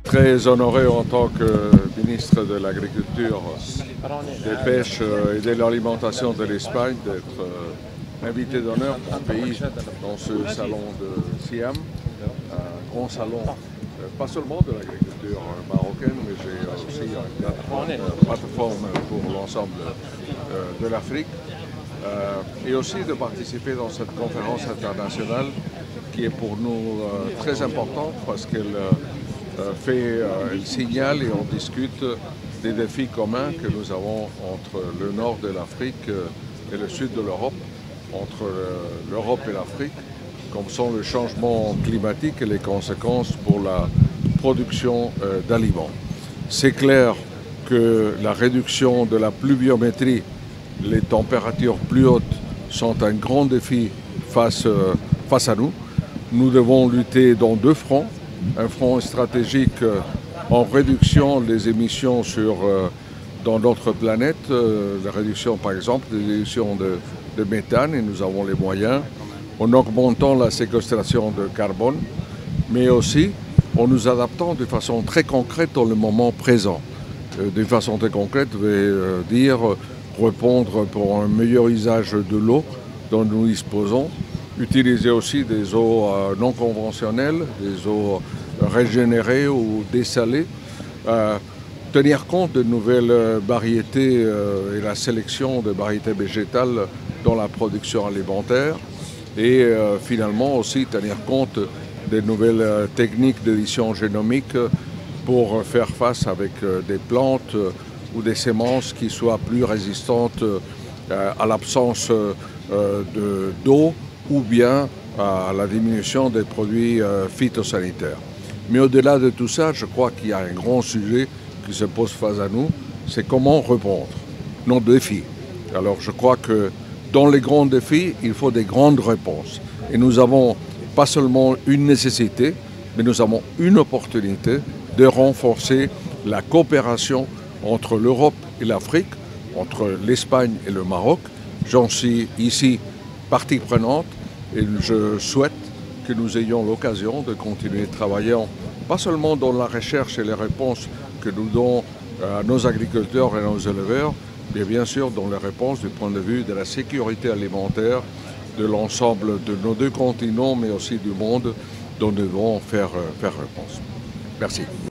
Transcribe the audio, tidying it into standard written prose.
très honoré en tant que ministre de l'Agriculture, des Pêches et de l'Alimentation de l'Espagne d'être invité d'honneur pour ce pays dans ce salon de Siam, un grand salon, pas seulement de l'agriculture marocaine, mais j'ai aussi une plateforme pour l'ensemble de l'Afrique, et aussi de participer dans cette conférence internationale qui est pour nous très importante parce qu'elle elle signale et on discute des défis communs que nous avons entre le nord de l'Afrique et le sud de l'Europe, entre l'Europe et l'Afrique, comme sont le changement climatique et les conséquences pour la production d'aliments. C'est clair que la réduction de la pluviométrie, les températures plus hautes sont un grand défi face à nous. Nous devons lutter dans deux fronts. Un front stratégique en réduction des émissions dans notre planète, la réduction par exemple des émissions de méthane, et nous avons les moyens, en augmentant la séquestration de carbone, mais aussi en nous adaptant de façon très concrète dans le moment présent. De façon très concrète, je vais dire répondre pour un meilleur usage de l'eau dont nous disposons, utiliser aussi des eaux non conventionnelles, des eaux régénérées ou dessalées, tenir compte de nouvelles variétés et la sélection de variétés végétales dans la production alimentaire et finalement aussi tenir compte des nouvelles techniques d'édition génomique pour faire face avec des plantes ou des semences qui soient plus résistantes à l'absence d'eau ou bien à la diminution des produits phytosanitaires. Mais au-delà de tout ça, je crois qu'il y a un grand sujet qui se pose face à nous, c'est comment répondre nos défis. Alors je crois que dans les grands défis, il faut des grandes réponses. Et nous avons pas seulement une nécessité, mais nous avons une opportunité de renforcer la coopération entre l'Europe et l'Afrique, entre l'Espagne et le Maroc. J'en suis ici partie prenante et je souhaite que nous ayons l'occasion de continuer de travailler, pas seulement dans la recherche et les réponses que nous donnons à nos agriculteurs et à nos éleveurs, mais bien sûr dans les réponses du point de vue de la sécurité alimentaire de l'ensemble de nos deux continents, mais aussi du monde dont nous devons faire réponse. Merci.